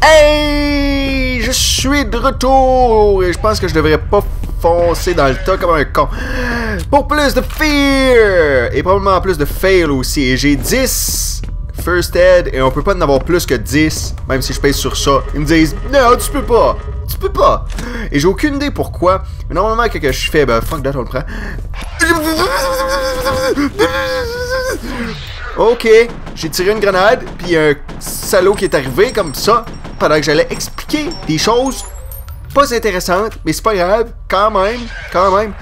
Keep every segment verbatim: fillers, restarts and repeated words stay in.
Hey! Je suis de retour! Et je pense que je devrais pas foncer dans le tas comme un con. Pour plus de fear! Et probablement plus de fail aussi. Et j'ai dix first aid et on peut pas en avoir plus que dix, même si je pèse sur ça. Ils me disent, non, tu peux pas! Tu peux pas! Et j'ai aucune idée pourquoi. Mais normalement, quand je fais, ben fuck that, on le prend. Ok, j'ai tiré une grenade, puis un salaud qui est arrivé comme ça, pendant que j'allais expliquer des choses pas intéressantes, mais c'est pas grave, quand même, quand même.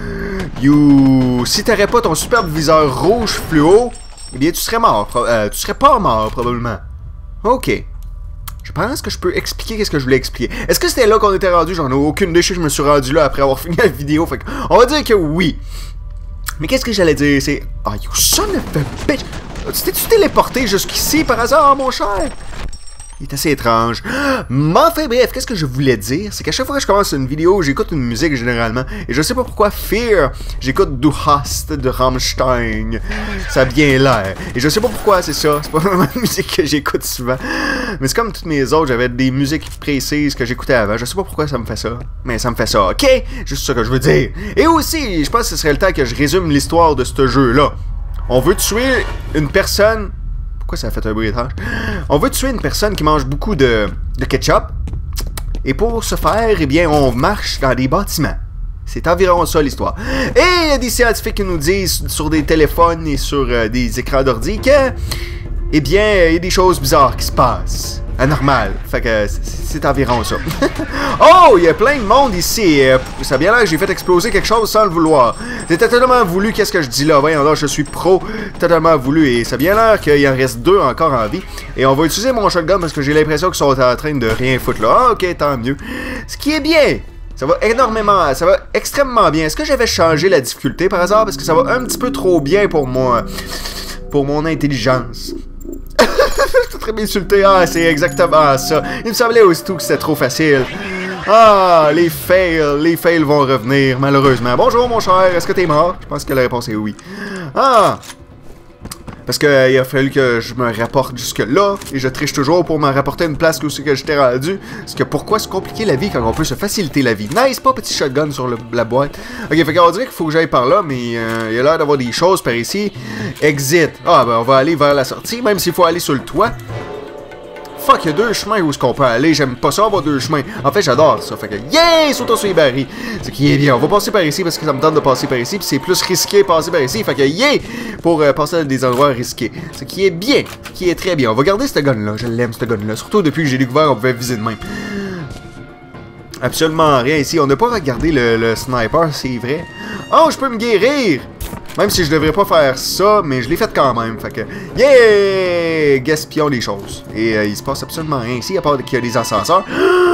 You, si t'aurais pas ton superbe viseur rouge fluo, eh bien tu serais mort, euh, tu serais pas mort probablement. Ok. Je pense que je peux expliquer qu'est-ce que je voulais expliquer. Est-ce que c'était là qu'on était rendu? J'en ai aucune idée, je me suis rendu là après avoir fini la vidéo, fait on va dire que oui. Mais qu'est-ce que j'allais dire? C'est... Ah, oh, you son of a bitch! T'es-tu téléporté jusqu'ici par hasard, mon cher? Il est assez étrange. Mais enfin, bref, qu'est-ce que je voulais dire? C'est qu'à chaque fois que je commence une vidéo, j'écoute une musique généralement. Et je sais pas pourquoi Fear, j'écoute Du Hast de Rammstein. Ça a bien l'air. Et je sais pas pourquoi c'est ça. C'est pas vraiment une musique que j'écoute souvent. Mais c'est comme toutes mes autres, j'avais des musiques précises que j'écoutais avant. Je sais pas pourquoi ça me fait ça. Mais ça me fait ça, ok? Juste ça que je veux dire. Et aussi, je pense que ce serait le temps que je résume l'histoire de ce jeu-là. On veut tuer une personne... Pourquoi ça a fait un bruit étrange? On veut tuer une personne qui mange beaucoup de, de ketchup. Et pour ce faire, eh bien, on marche dans des bâtiments. C'est environ ça l'histoire. Et il y a des scientifiques qui nous disent sur des téléphones et sur euh, des écrans d'ordi que... Eh bien, il y a des choses bizarres qui se passent. Anormal. Fait que c'est environ ça. Oh, il y a plein de monde ici. Ça a bien l'air que j'ai fait exploser quelque chose sans le vouloir. J'ai totalement voulu qu'est-ce que je dis là. Voyons là, je suis pro. Totalement voulu. Et ça a bien l'air qu'il en reste deux encore en vie. Et on va utiliser mon shotgun parce que j'ai l'impression qu'ils sont en train de rien foutre là. Ah, ok, tant mieux. Ce qui est bien. Ça va énormément, ça va extrêmement bien. Est-ce que j'avais changé la difficulté par hasard? Parce que ça va un petit peu trop bien pour moi. Pour mon intelligence. Je suis très bien insulté. Ah, c'est exactement ça. Il me semblait aussitôt que c'était trop facile. Ah, les fails. Les fails vont revenir, malheureusement. Bonjour, mon cher. Est-ce que t'es mort? Je pense que la réponse est oui. Ah! Parce qu'il euh, a fallu que je me rapporte jusque-là. Et je triche toujours pour me rapporter une place où c'est que j'étais rendu. Parce que pourquoi se compliquer la vie quand on peut se faciliter la vie? Nice, pas petit shotgun sur le, la boîte. Ok, fait qu'on dirait qu'il faut que j'aille par là. Mais euh, il y a l'air d'avoir des choses par ici. Exit. Ah, ben on va aller vers la sortie. Même s'il faut aller sur le toit. Fuck, il y a deux chemins où est-ce qu'on peut aller. J'aime pas ça avoir deux chemins. En fait, j'adore ça. Fait que, yeah, sautons sur les barils. Ce qui est bien. On va passer par ici parce que ça me tente de passer par ici. Puis c'est plus risqué de passer par ici. Fait que, yeah, pour euh, passer à des endroits risqués. Ce qui est bien. Ce qui est très bien. On va garder ce gun-là. Je l'aime, ce gun-là. Surtout depuis que j'ai découvert qu'on pouvait viser de même. Absolument rien ici. On n'a pas regardé le, le sniper, c'est vrai. Oh, je peux me guérir. Même si je devrais pas faire ça, mais je l'ai fait quand même. Fait que, yeah! Gaspillons des choses. Et euh, il se passe absolument rien ici, à part qu'il y a des ascenseurs.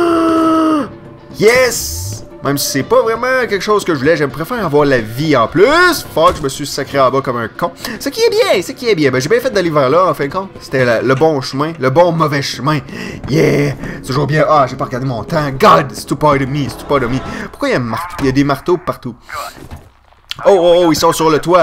Yes! Même si c'est pas vraiment quelque chose que je voulais, j'aime préfère avoir la vie en plus. Fuck, je me suis sacré en bas comme un con. Ce qui est bien, ce qui est bien. Ben, j'ai bien fait d'aller vers là, en fin de compte. C'était le bon chemin, le bon mauvais chemin. Yeah! C'est toujours bien. Ah, j'ai pas regardé mon temps. God, c'est tout pas de me, c'est tout pas de me. Pourquoi il y a, il y a des marteaux partout? Oh, oh, oh, ils sont sur le toit.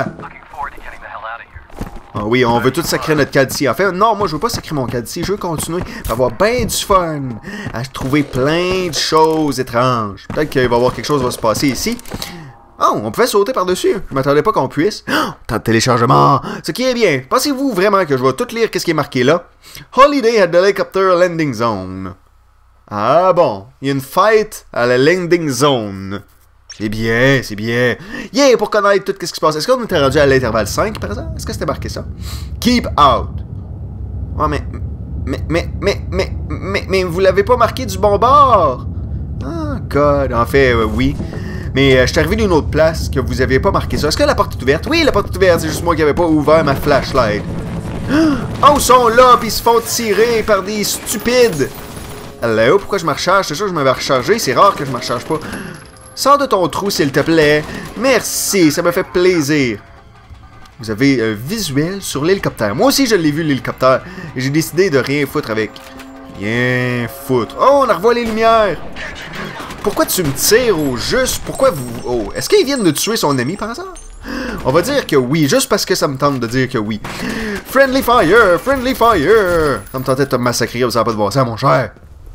Ah oui, on veut tout sacrer notre caddie. En fait, non, moi, je veux pas sacrer mon caddie. Je veux continuer à avoir ben du fun. À trouver plein de choses étranges. Peut-être qu'il va y avoir quelque chose qui va se passer ici. Oh, on pouvait sauter par-dessus. Je m'attendais pas qu'on puisse. Oh, temps de téléchargement. Ce qui est bien. Pensez-vous vraiment que je vais tout lire qu'est-ce qui est marqué là? Holiday at the Helicopter Landing Zone. Ah bon, il y a une fight à la landing zone. C'est bien, c'est bien. Yeah, pour connaître tout ce qui se passe. Est-ce qu'on était rendu à l'intervalle cinq, par exemple? Est-ce que c'était marqué ça? Keep out. Ouais, mais... Mais, mais, mais, mais, mais, mais, vous l'avez pas marqué du bon bord. Oh, God. En fait, euh, oui. Mais euh, je suis arrivé d'une autre place que vous aviez pas marqué ça. Est-ce que la porte est ouverte? Oui, la porte est ouverte. C'est juste moi qui avait pas ouvert ma flashlight. Oh, ils sont là, puis ils se font tirer par des stupides. Hello, pourquoi je me recharge? C'est sûr que je m'avais rechargé. C'est rare que je me recharge pas. Sors de ton trou, s'il te plaît. Merci, ça me fait plaisir. Vous avez un visuel sur l'hélicoptère. Moi aussi, je l'ai vu, l'hélicoptère. Et j'ai décidé de rien foutre avec. Rien foutre. Oh, on a revoit les lumières. Pourquoi tu me tires au juste? Pourquoi vous... Oh, est-ce qu'ils viennent de tuer son ami, par hasard? On va dire que oui, juste parce que ça me tente de dire que oui. Friendly fire, friendly fire. Ça me tentait de te massacrer, ça n'a pas de bon sens, mon cher.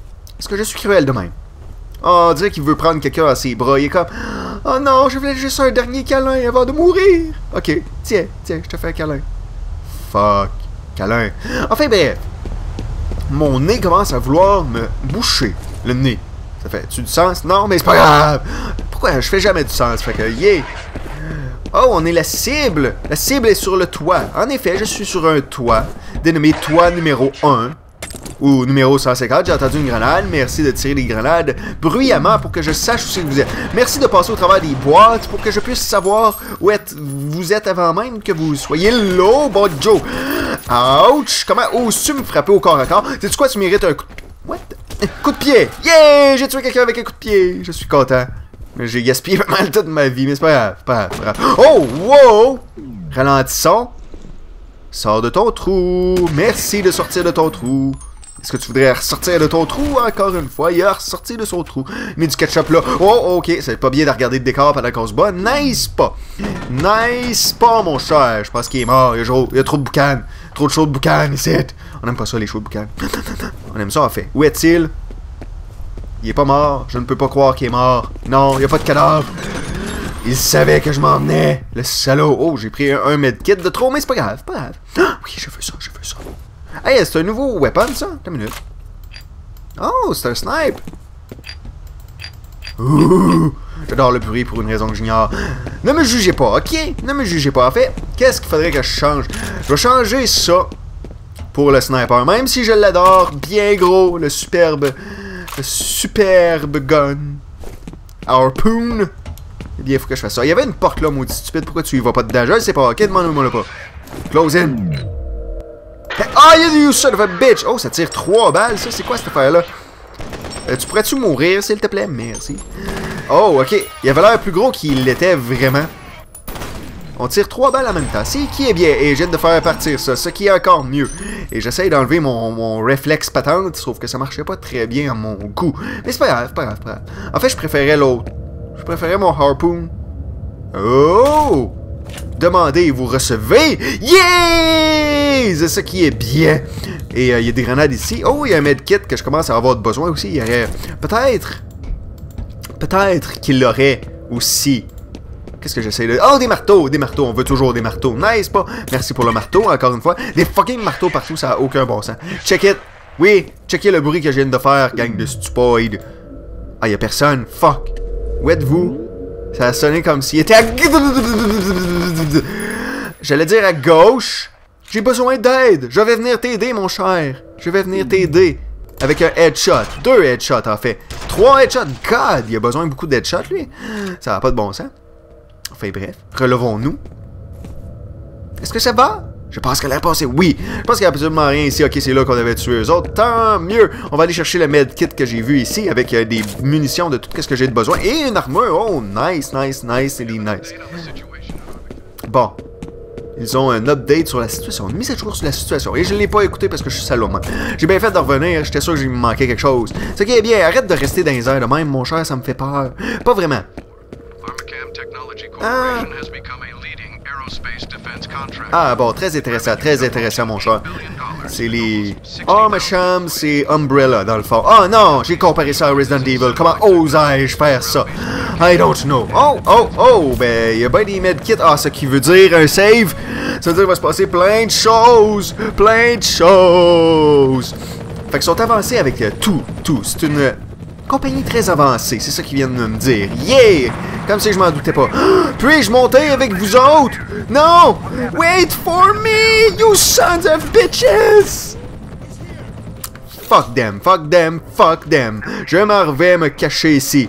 Est-ce que je suis cruel de même? Oh, on dirait qu'il veut prendre quelqu'un à ses bras. Il est comme... Oh non, je voulais juste un dernier câlin avant de mourir. Ok, tiens, tiens, je te fais un câlin. Fuck, câlin. Enfin bref, mon nez commence à vouloir me boucher. Le nez. Ça fait-tu du sens? Non, mais c'est pas grave. Pourquoi je fais jamais du sens? Fait que, yeah. Oh, on est la cible. La cible est sur le toit. En effet, je suis sur un toit, dénommé toit numéro un. Ou numéro cent cinquante, j'ai entendu une grenade. Merci de tirer des grenades bruyamment pour que je sache où c'est que vous êtes. Merci de passer au travers des boîtes pour que je puisse savoir où êtes, vous êtes avant même que vous soyez là, bon Joe. Ouch! Comment oses-tu me frapper au corps à corps? Sais-tu quoi? Tu mérites un coup de... What? Un coup de pied! Yeah! J'ai tué quelqu'un avec un coup de pied! Je suis content. J'ai gaspillé pas mal toute ma vie, mais c'est pas grave, pas grave, pas grave. Oh! Wow! Ralentissons. Sors de ton trou. Merci de sortir de ton trou. Est-ce que tu voudrais ressortir de ton trou encore une fois? Il a ressorti de son trou. Mais du ketchup là. Oh, ok. C'est pas bien de regarder le décor pendant qu'on se bat. Nice pas. Nice pas, mon cher. Je pense qu'il est mort. Il y, a, il y a trop de boucan. Trop de shows de boucan ici. On aime pas ça, les shows de boucan. On aime ça, en fait. Où est-il? Il est pas mort. Je ne peux pas croire qu'il est mort. Non, il n'y a pas de cadavre. Il savait que je m'en venais. Le salaud. Oh, j'ai pris un, un medkit de trop, mais c'est pas grave. Pas grave. Ah, oui, je veux ça, je veux ça. Hey, c'est un nouveau weapon, ça? Attends une minute. Oh, c'est un snipe. Ouh, j'adore le bruit pour une raison que j'ignore. Ne me jugez pas, ok? Ne me jugez pas. En fait, qu'est-ce qu'il faudrait que je change? Je vais changer ça pour le sniper. Même si je l'adore, bien gros, le superbe... Le superbe gun. Harpoon. Eh bien, il faut que je fasse ça. Il y avait une porte là, maudit stupide. Pourquoi tu y vas pas dedans? Je sais pas, ok? Demande-moi le pas. Close in. Ah, il y a du son of a bitch! Oh, ça tire trois balles, ça. C'est quoi cette affaire-là? Euh, tu pourrais-tu mourir, s'il te plaît? Merci. Oh, ok. Il avait l'air plus gros qu'il l'était vraiment. On tire trois balles en même temps. C'est qui est bien. Et j'ai de faire partir ça. Ce qui est encore mieux. Et j'essaye d'enlever mon, mon réflexe patente. Sauf que ça marchait pas très bien à mon goût. Mais c'est pas grave, pas grave, pas grave. En fait, je préférais l'autre. Je préférais mon harpoon. Oh! Demandez et vous recevez. Yeah! C'est ça qui est bien. Et il euh, y a des grenades ici. Oh, il y a un medkit que je commence à avoir besoin aussi. Il y aurait... Peut-être... Peut-être qu'il l'aurait aussi. Qu'est-ce que j'essaie de... Oh, des marteaux! Des marteaux. On veut toujours des marteaux. Nice, pas? Merci pour le marteau, encore une fois. Des fucking marteaux partout, ça a aucun bon sens. Check it. Oui, checkez le bruit que je viens de faire, gang de stupoïdes. Ah, il y a personne. Fuck. Où êtes-vous? Ça a sonné comme s'il était à... J'allais dire à gauche. J'ai besoin d'aide. Je vais venir t'aider, mon cher. Je vais venir t'aider. Avec un headshot. Deux headshots, en fait. Trois headshots. God, il a besoin de beaucoup d'headshots, lui. Ça n'a pas de bon sens. Enfin, bref. Relevons-nous. Est-ce que ça va? Je pense qu'elle a passé. Oui. Je pense qu'il n'y a absolument rien ici. Ok, c'est là qu'on avait tué eux autres. Tant mieux. On va aller chercher le medkit que j'ai vu ici avec euh, des munitions de tout ce que j'ai de besoin. Et une armure. Oh, nice, nice, nice. C'est nice. Bon. Ils ont un update sur la situation. Une mise à jour sur la situation. Et je ne l'ai pas écouté parce que je suis salaud. J'ai bien fait de revenir. J'étais sûr que j'ai manqué quelque chose. Ce qui est bien. Arrête de rester dans les airs de même, mon cher. Ça me fait peur. Pas vraiment. Ah. Ah bon, très intéressant, très intéressant, mon cher. C'est les... Oh, ma chum, c'est Umbrella, dans le fond. Oh non, j'ai comparé ça à Resident Evil. Comment osais-je faire ça? I don't know. Oh, oh, oh, ben, il y a bien des medkits. Ah, ce qui veut dire un save. Ça veut dire qu'il va se passer plein de choses. Plein de choses. Fait qu'ils sont avancés avec euh, tout, tout. C'est une compagnie très avancée, c'est ça qu'ils viennent de me dire. Yeah! Comme si je m'en doutais pas. Puis-je monter avec vous autres? Non! Wait for me, you sons of bitches! Fuck them, fuck them, fuck them. Je m'en vais me cacher ici.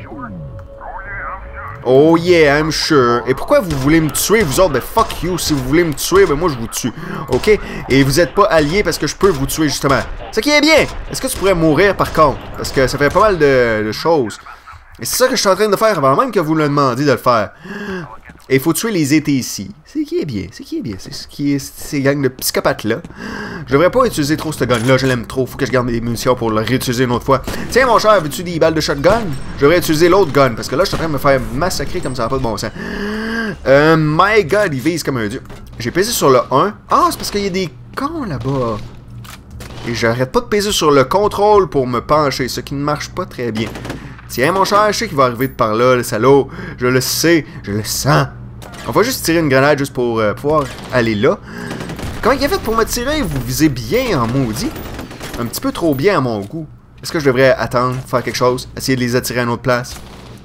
Oh yeah, I'm sure. Et pourquoi vous voulez me tuer, vous autres? Ben fuck you, si vous voulez me tuer, ben moi je vous tue. Ok? Et vous êtes pas alliés parce que je peux vous tuer, justement. Ce qui est bien! Est-ce que tu pourrais mourir, par contre? Parce que ça fait pas mal de, de choses. Et c'est ça que je suis en train de faire avant même que vous le demandiez de le faire. Et il faut tuer les étés ici. C'est qui est bien, c'est qui est bien. C'est ce qui est ces gangs de psychopathes-là. Je devrais pas utiliser trop ce gun-là, je l'aime trop. Faut que je garde mes munitions pour le réutiliser une autre fois. Tiens, mon cher, veux-tu des balles de shotgun? Je devrais utiliser l'autre gun, parce que là, je suis en train de me faire massacrer comme ça, pas de bon sens. Euh, my god, il vise comme un dieu. J'ai pesé sur le un. Ah, c'est parce qu'il y a des cons là-bas. Et j'arrête pas de peser sur le contrôle pour me pencher, ce qui ne marche pas très bien. Tiens, mon cher, je sais qu'il va arriver de par là, le salaud. Je le sais, je le sens. On va juste tirer une grenade juste pour euh, pouvoir aller là. Comment il a fait pour me tirer? Vous visez bien en maudit. Un petit peu trop bien à mon goût. Est-ce que je devrais attendre, faire quelque chose, essayer de les attirer à une autre place?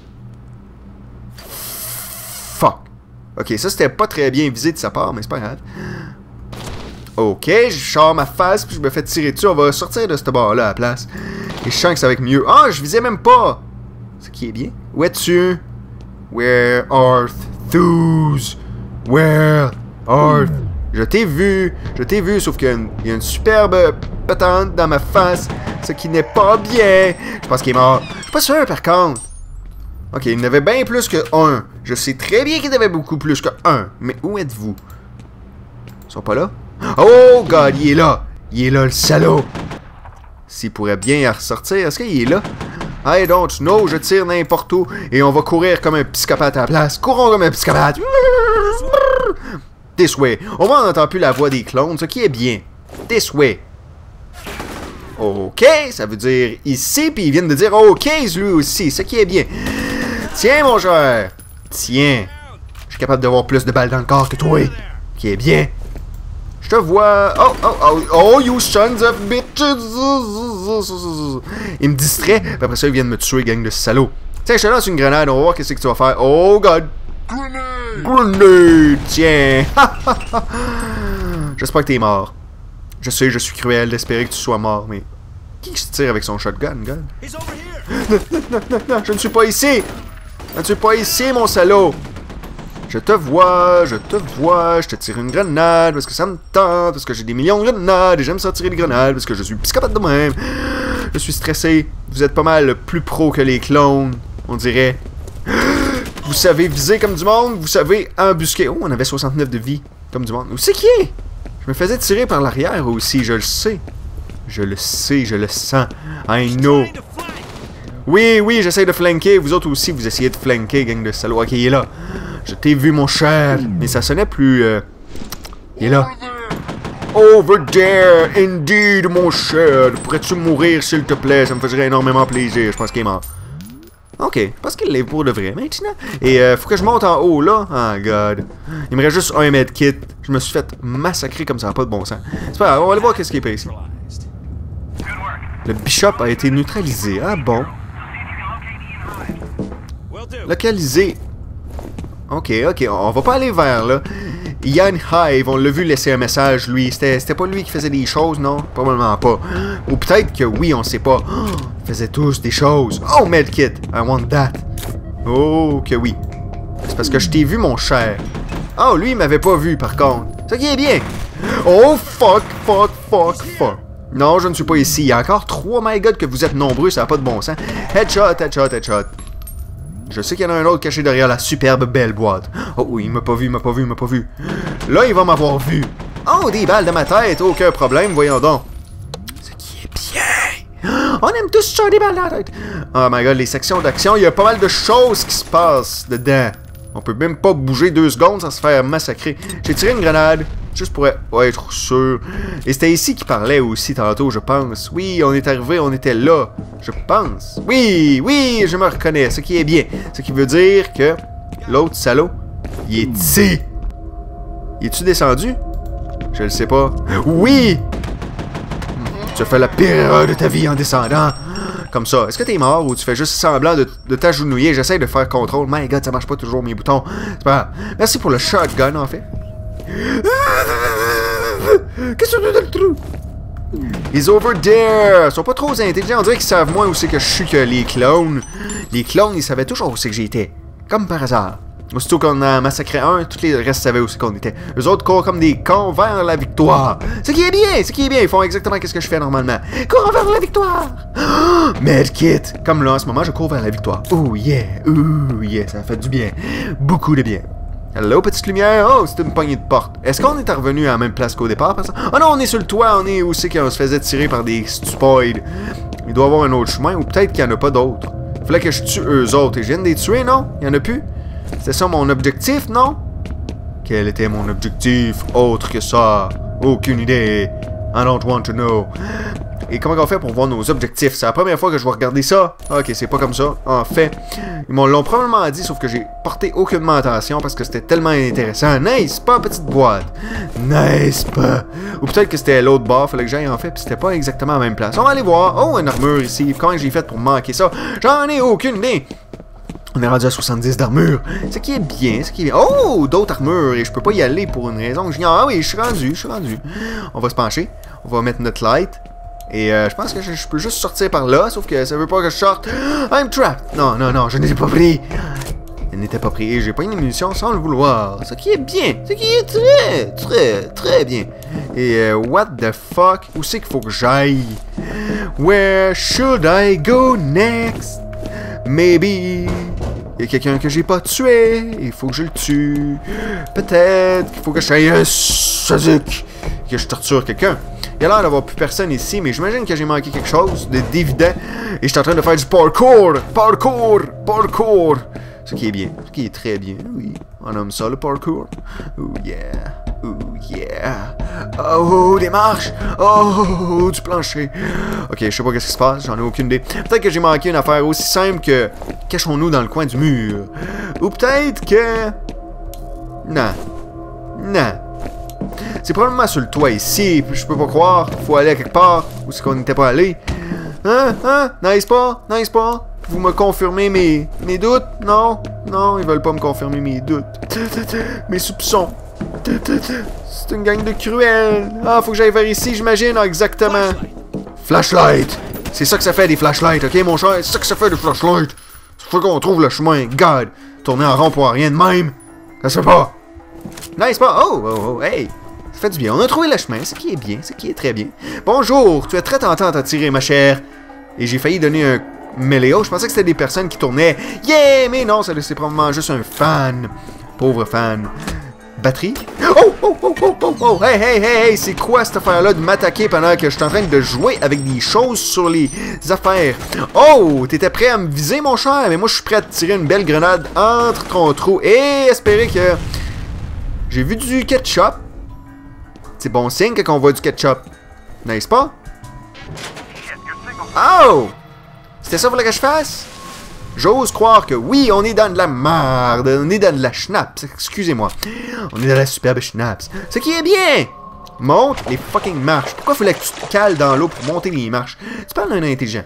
Fuck. Ok, ça c'était pas très bien visé de sa part, mais c'est pas grave. Ok, je sors ma face, puis je me fais tirer dessus. On va sortir de ce bord-là à la place. Et je sens que ça va être mieux. Ah, je visais même pas! Ce qui est bien. Où es-tu? Where art thou? Where art? Je t'ai vu, je t'ai vu, sauf qu'il y a une, il y a une superbe patente dans ma face, ce qui n'est pas bien. Je pense qu'il est mort. Je suis pas sûr, par contre. Ok, il n'avait bien plus que un. Je sais très bien qu'il avait beaucoup plus que un. Mais où êtes-vous? Ils sont pas là? Oh, God, il est là. Il est là, le salaud. S'il pourrait bien y ressortir, est-ce qu'il est là? I don't know, je tire n'importe où et on va courir comme un psychopathe à la place. Courons comme un psychopathe. This way. Au moins, on n'entend plus la voix des clones, ce qui est bien. This way. OK, ça veut dire ici, puis ils viennent de dire OK, lui aussi, ce qui est bien. Tiens, mon cher. Tiens. Je suis capable d'avoir plus de balles dans le corps que toi. Qui est bien. Je te vois. Oh, oh, oh, oh, you sons of bitches. Il me distrait, puis après ça, ils viennent me tuer, gang de salauds. Tiens, je te lance une grenade, on va voir qu'est-ce que tu vas faire. Oh, God. Grenade! Grenade! Tiens! J'espère que t'es mort. Je sais, je suis cruel d'espérer que tu sois mort, mais... Qui se tire avec son shotgun, God? Non, non, non, non, non, je ne suis pas ici! Je ne suis pas ici, mon salaud! Je te vois, je te vois, je te tire une grenade parce que ça me tente, parce que j'ai des millions de grenades et j'aime ça tirer des grenades parce que je suis psychopathe de même. Je suis stressé. Vous êtes pas mal plus pro que les clones, on dirait. Vous savez viser comme du monde, vous savez embusquer. Oh, on avait soixante-neuf de vie, comme du monde. Où c'est qui est? Je me faisais tirer par l'arrière aussi, je le sais. Je le sais, je le sens. I know. Oui, oui, j'essaie de flanquer. Vous autres aussi, vous essayez de flanquer, gang de salauds. Ok, il est là. Je t'ai vu, mon cher. Mais ça sonnait plus... Euh... Il est là. Over there, indeed, mon cher. Pourrais-tu mourir, s'il te plaît? Ça me ferait énormément plaisir. Je pense qu'il est mort. Ok, je pense qu'il l'est pour de vrai maintenant. Et euh, faut que je monte en haut, là. Oh, God. Il me reste juste un medkit. Je me suis fait massacrer comme ça, pas de bon sens. C'est pas grave, on va aller voir qu'est-ce qui est ici. Le bishop a été neutralisé. Ah bon? Localisé. Ok, ok, on va pas aller vers là. Yann Hive, on l'a vu laisser un message, lui. C'était pas lui qui faisait des choses, non? Probablement pas. Ou peut-être que oui, on sait pas. Oh, ils faisaient tous des choses. Oh, medkit, I want that. Oh, que oui. C'est parce que je t'ai vu, mon cher. Oh, lui, il m'avait pas vu, par contre. Ce qui est bien. Oh, fuck, fuck, fuck, fuck. Non, je ne suis pas ici. Il y a encore trois, my God, que vous êtes nombreux, ça n'a pas de bon sens. Headshot, headshot, headshot. Je sais qu'il y en a un autre caché derrière la superbe belle boîte. Oh oui, il m'a pas vu, il m'a pas vu, il m'a pas vu. Là, il va m'avoir vu. Oh, des balles de ma tête, aucun problème, voyons donc. Ce qui est bien. On aime tous ça, des balles de la tête. Oh my God, les sections d'action, il y a pas mal de choses qui se passent dedans. On peut même pas bouger deux secondes sans se faire massacrer. J'ai tiré une grenade, juste pour être sûr. Et c'était ici qu'il parlait aussi tantôt, je pense. Oui, on est arrivé, on était là. Je pense. Oui, oui, je me reconnais. Ce qui est bien. Ce qui veut dire que l'autre salaud, il est ici. Il est-tu descendu? Je le sais pas. Oui! Tu as fait la pire erreur de ta vie en descendant. Comme ça. Est-ce que t'es mort ou tu fais juste semblant de, de t'agenouiller? J'essaie de faire contrôle. My God, ça marche pas toujours mes boutons. C'est pas grave. Merci pour le shotgun, en fait. Qu'est-ce que tu as dans le trou? He's over there! Ils sont pas trop intelligents. On dirait qu'ils savent moins où c'est que je suis que les clones. Les clones, ils savaient toujours où c'est que j'étais. Comme par hasard. Aussitôt qu'on a massacré un, tous les restes savaient où c'est qu'on était. Eux autres courent comme des cons vers la victoire. Ce qui est bien, ce qui est bien. Ils font exactement ce que je fais normalement. Cours vers la victoire! Oh, medkit! Comme là, en ce moment, je cours vers la victoire. Oh yeah! Oh yeah! Ça fait du bien. Beaucoup de bien. Hello, petite lumière. Oh, c'est une poignée de porte. Est-ce qu'on est revenu à la même place qu'au départ? Oh non, on est sur le toit. On est où c'est qu'on se faisait tirer par des stupoides. Il doit y avoir un autre chemin, ou peut-être qu'il n'y en a pas d'autres. Fallait que je tue eux autres. Et je viens de les tuer, non? Il n'y en a plus? C'était ça mon objectif, non? Quel était mon objectif autre que ça? Aucune idée. I don't want to know. Et comment on fait pour voir nos objectifs? C'est la première fois que je vais regarder ça. Ok, c'est pas comme ça. En fait, ils m'ont l'ont probablement dit, sauf que j'ai porté aucunement attention parce que c'était tellement intéressant. Nice, pas petite boîte. Nice, pas. Ou peut-être que c'était l'autre bar, fallait que j'aille en fait, puis c'était pas exactement à la même place. On va aller voir. Oh, une armure ici. Comment j'ai fait pour manquer ça? J'en ai aucune idée. On est rendu à soixante-dix d'armure. Ce qui est bien, ce qui est bien. Oh, d'autres armures. Et je peux pas y aller pour une raison que j'ignore. Ah oui, je suis rendu, je suis rendu. On va se pencher. On va mettre notre light. Et euh, je pense que je, je peux juste sortir par là, sauf que ça veut pas que je sorte. I'm trapped! Non, non, non, je n'étais pas pris. Je n'étais pas pris et j'ai pas une munition sans le vouloir. Ce qui est bien. Ce qui est très, très, très bien. Et euh, what the fuck? Où c'est qu'il faut que j'aille? Where should I go next? Maybe. Il y a quelqu'un que j'ai pas tué. Il faut que je le tue. Peut-être qu'il faut que j'aille à Sazuk. Que je torture quelqu'un. Il y a l'air d'avoir plus personne ici, mais j'imagine que j'ai manqué quelque chose d'évident. Et je suis en train de faire du parkour! Parkour! Parkour! Ce qui est bien. Ce qui est très bien. Oui. On aime ça, le parkour. Oh yeah. Oh yeah. Oh, des marches! Oh, du plancher. Ok, je sais pas qu'est-ce qui se passe, j'en ai aucune idée. Peut-être que j'ai manqué une affaire aussi simple que cachons-nous dans le coin du mur. Ou peut-être que... Non. Non. C'est probablement sur le toit ici, je peux pas croire. Faut aller à quelque part où c'est qu'on n'était pas allé. Hein? Hein? N'est-ce pas? N'est-ce pas? Vous me confirmez mes, mes doutes? Non? Non, ils veulent pas me confirmer mes doutes. Mes soupçons. C'est une gang de cruels. Ah, faut que j'aille vers ici, j'imagine. Ah, exactement. Flashlight. C'est ça que ça fait des flashlights, ok, mon cher? C'est ça que ça fait des flashlights. C'est faut qu'on trouve le chemin. God. Tourner en rond pour rien de même. Ça se fait pas. N'est-ce pas? Oh, oh, oh, hey. Ça fait du bien. On a trouvé le chemin, ce qui est bien, ce qui est très bien. Bonjour, tu es très tentante à tirer, ma chère. Et j'ai failli donner un méléo. Je pensais que c'était des personnes qui tournaient. Yeah, mais non, c'est probablement juste un fan. Pauvre fan. Batterie? Oh, oh, oh, oh, oh, oh, hey, hey, hey, hey, c'est quoi cette affaire-là de m'attaquer pendant que je suis en train de jouer avec des choses sur les affaires? Oh, t'étais prêt à me viser, mon cher? Mais moi, je suis prêt à te tirer une belle grenade entre ton trou et espérer que... J'ai vu du ketchup. C'est bon signe quand on voit du ketchup. N'est-ce pas? Oh! C'était ça qu'il fallait que je fasse? J'ose croire que oui, on est dans de la merde. On est dans de la schnapps. Excusez-moi. On est dans la superbe schnapps. Ce qui est bien! Monte les fucking marches. Pourquoi fallait que tu te cales dans l'eau pour monter les marches? Tu parles d'un intelligent.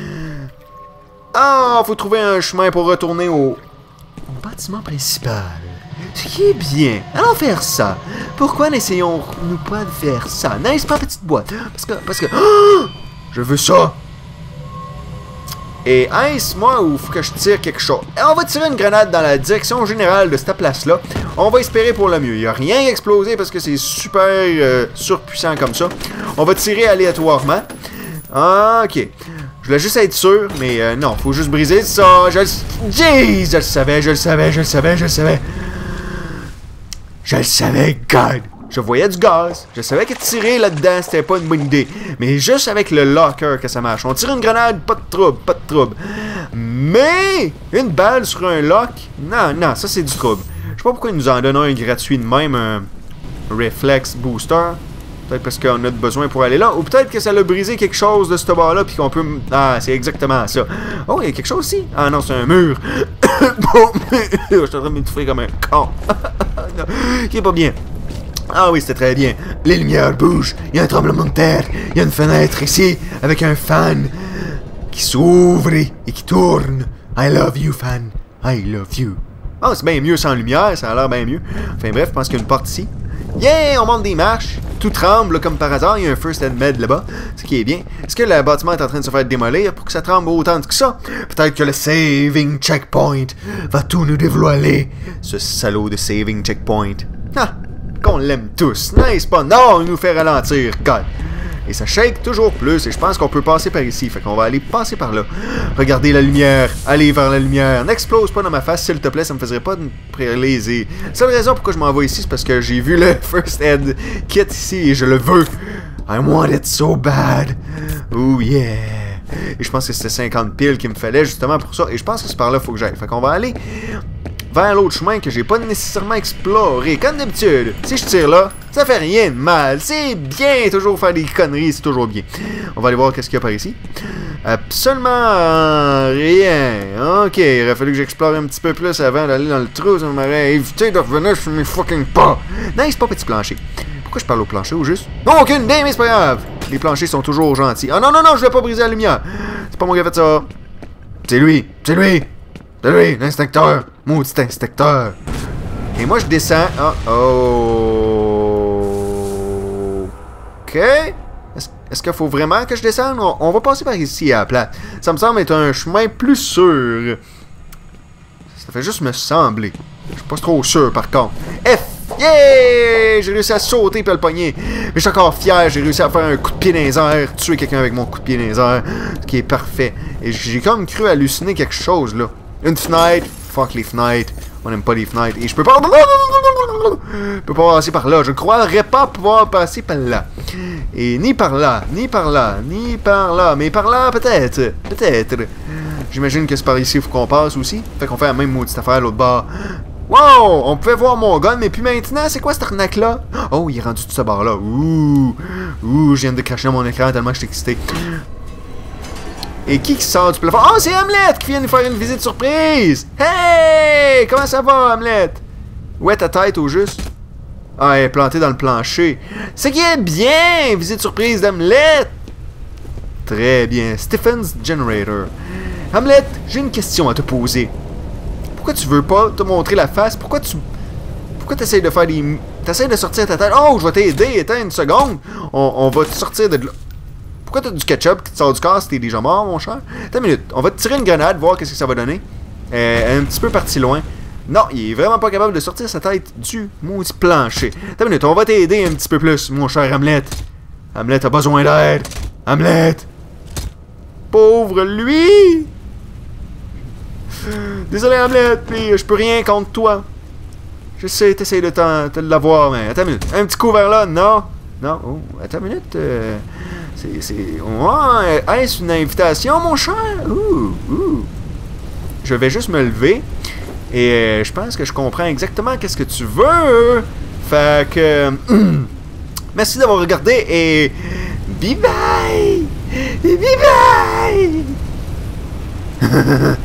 Ah, faut trouver un chemin pour retourner au... au bâtiment principal. Ce qui est bien. Allons faire ça. Pourquoi n'essayons-nous pas de faire ça? N'est-ce pas, petite boîte? Parce que... Parce que... Oh! Je veux ça! Et est-ce moi ou faut que je tire quelque chose? Et on va tirer une grenade dans la direction générale de cette place-là. On va espérer pour le mieux. Il n'y a rien qui a explosé parce que c'est super euh, surpuissant comme ça. On va tirer aléatoirement. Ah, ok. Je voulais juste être sûr, mais euh, non, faut juste briser ça. Je le... Jeez, je le savais, je le savais, je le savais, je le savais. Je le savais, God! Je voyais du gaz. Je savais que tirer là-dedans, c'était pas une bonne idée. Mais juste avec le locker que ça marche. On tire une grenade, pas de trouble, pas de trouble. Mais une balle sur un lock, non, non, ça c'est du trouble. Je sais pas pourquoi ils nous en donnent un gratuit de même, un Reflex Booster. Peut-être parce qu'on a besoin pour aller là. Ou peut-être que ça l'a brisé quelque chose de ce bord-là, puis qu'on peut... Ah, c'est exactement ça. Oh, il y a quelque chose ici. Ah non, c'est un mur. Bon, je suis en train de m'étouffer comme un con. Qui est pas bien. Ah oui, c'était très bien. Les lumières bougent. Il y a un tremblement de terre. Il y a une fenêtre ici, avec un fan qui s'ouvre et qui tourne. I love you, fan. I love you. Ah, oh, c'est bien mieux sans lumière. Ça a l'air bien mieux. Enfin bref, je pense qu'il y a une porte ici. Yeah, on monte des marches. Tout tremble comme par hasard. Il y a un first aid med là-bas. Ce qui est bien. Est-ce que le bâtiment est en train de se faire démolir pour que ça tremble autant que ça? Peut-être que le saving checkpoint va tout nous dévoiler. Ce salaud de saving checkpoint. Ah, qu'on l'aime tous, n'est-ce pas? Non, il nous fait ralentir, God. Et ça shake toujours plus, et je pense qu'on peut passer par ici. Fait qu'on va aller passer par là. Regardez la lumière, allez vers la lumière. N'explose pas dans ma face, s'il te plaît, ça me faisait pas de préliser. La seule raison pourquoi je m'en vais ici, c'est parce que j'ai vu le First Aid Kit ici, et je le veux. I want it so bad. Oh yeah. Et je pense que c'était cinquante piles qu'il me fallait justement pour ça. Et je pense que c'est par là qu'il faut que j'aille. Fait qu'on va aller vers l'autre chemin que j'ai pas nécessairement exploré. Comme d'habitude, si je tire là, ça fait rien de mal. C'est bien, toujours faire des conneries, c'est toujours bien. On va aller voir qu'est-ce qu'il y a par ici. Absolument rien. Ok, il aurait fallu que j'explore un petit peu plus avant d'aller dans le trou. Ça m'aurait évité de revenir sur mes fucking pas. Nice, pas petit plancher. Pourquoi je parle au plancher ou juste? Non, aucune idée, mais c'est pas grave. Les planchers sont toujours gentils. Ah non, non, non, je vais pas briser la lumière. C'est pas moi qui ai fait ça. C'est lui, c'est lui. C'est lui, l'inspecteur. Maudit inspecteur. Et moi, je descends. Oh, oh. Ok. Est-ce est-ce qu'il faut vraiment que je descende? On, on va passer par ici à la place. Ça me semble être un chemin plus sûr. Ça fait juste me sembler. Je suis pas trop sûr, par contre. F! Yeah! J'ai réussi à sauter et à le pogner. Mais je suis encore fier. J'ai réussi à faire un coup de pied dans les airs. Tuer quelqu'un avec mon coup de pied dans les airs. Ce qui est parfait. Et j'ai comme cru halluciner quelque chose, là. Une fenêtre. Fuck les fenêtres. On n'aime pas les fenêtres. Et je peux pas... Je peux pas passer par là. Je ne croirais pas pouvoir passer par là. Et ni par là, ni par là, ni par là. Mais par là, peut-être. Peut-être. J'imagine que c'est par ici qu'il faut qu'on passe aussi. Fait qu'on fait la même maudite affaire à l'autre bord. Wow! On pouvait voir mon gun, mais puis maintenant, c'est quoi cette arnaque-là? Oh, il est rendu de ce bord-là. Ouh! Ouh, je viens de cracher dans mon écran tellement que je suis excité. Et qui qui sort du plafond? Oh, c'est Hamlet qui vient nous faire une visite surprise! Hey! Comment ça va, Hamlet? Où est ta tête, au juste? Ah, elle est plantée dans le plancher. Ce qui est bien! Visite surprise d'Hamlet! Très bien. Stephen's Generator. Hamlet, j'ai une question à te poser. Pourquoi tu veux pas te montrer la face? Pourquoi tu... Pourquoi t'essayes de faire des... T'essayes de sortir ta tête? Oh, je vais t'aider. Attends une seconde. On, on va te sortir de là. Pourquoi t'as du ketchup qui te sort du corps si t'es déjà mort, mon cher? Attends une minute. On va te tirer une grenade, voir qu'est-ce que ça va donner. Euh, un petit peu parti loin. Non, il est vraiment pas capable de sortir sa tête du maudit plancher. Attends une minute. On va t'aider un petit peu plus, mon cher Hamlet. Hamlet a besoin d'aide. Hamlet. Pauvre lui. Désolé, Hamlet, mais je peux rien contre toi. Je sais, t'essayes de, de l'avoir, mais... Attends une minute. Un petit coup vers là, non? Non? Oh, attends une minute. Euh, c'est... c'est... Ouais, est-ce une invitation, mon cher? Ouh, ouh. Je vais juste me lever. Et euh, je pense que je comprends exactement qu'est-ce que tu veux. Fait que... Hum, merci d'avoir regardé et... Bye bye! Bye bye!